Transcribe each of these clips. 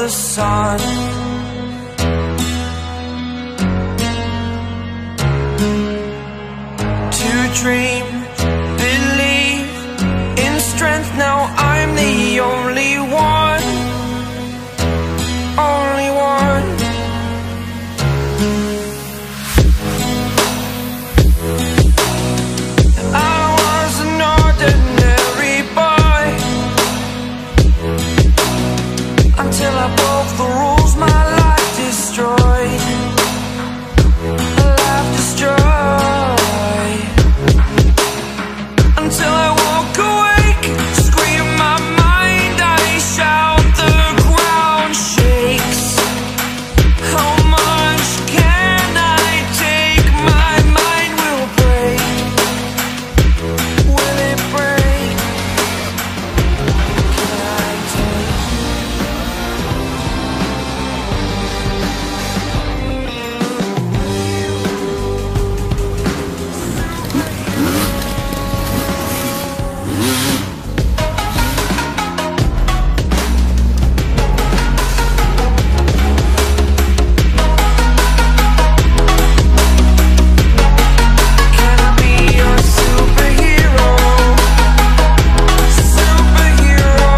the sun. To dream, believe in strength. Now I'm the only one, only one. I was an ordinary boy until I broke the rules, my life destroyed, life destroyed. Until I walk awake, scream my mind, I shout, the ground shakes. How much can I take? My mind will break. Will it break? Can I take? Can I be your superhero? Superhero.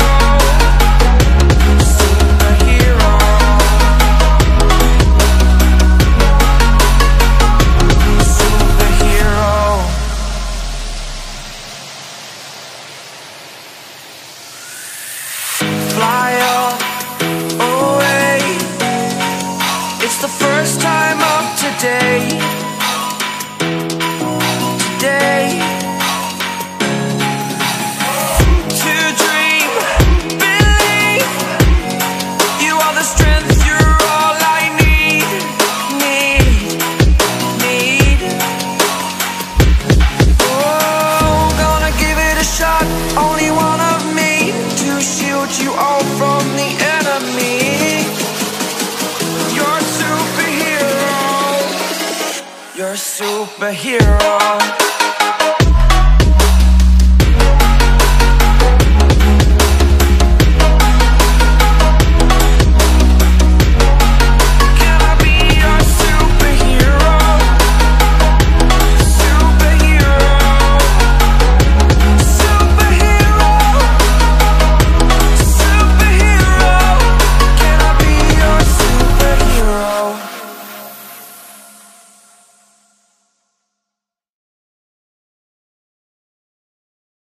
Superhero. Superhero. Fly away. It's the first time of today. Today. To dream, believe. You are the strength, you're all I need. Need. Oh, gonna give it a shot. Only one of me to shield you all from the enemy. You're a superhero. You're a superhero.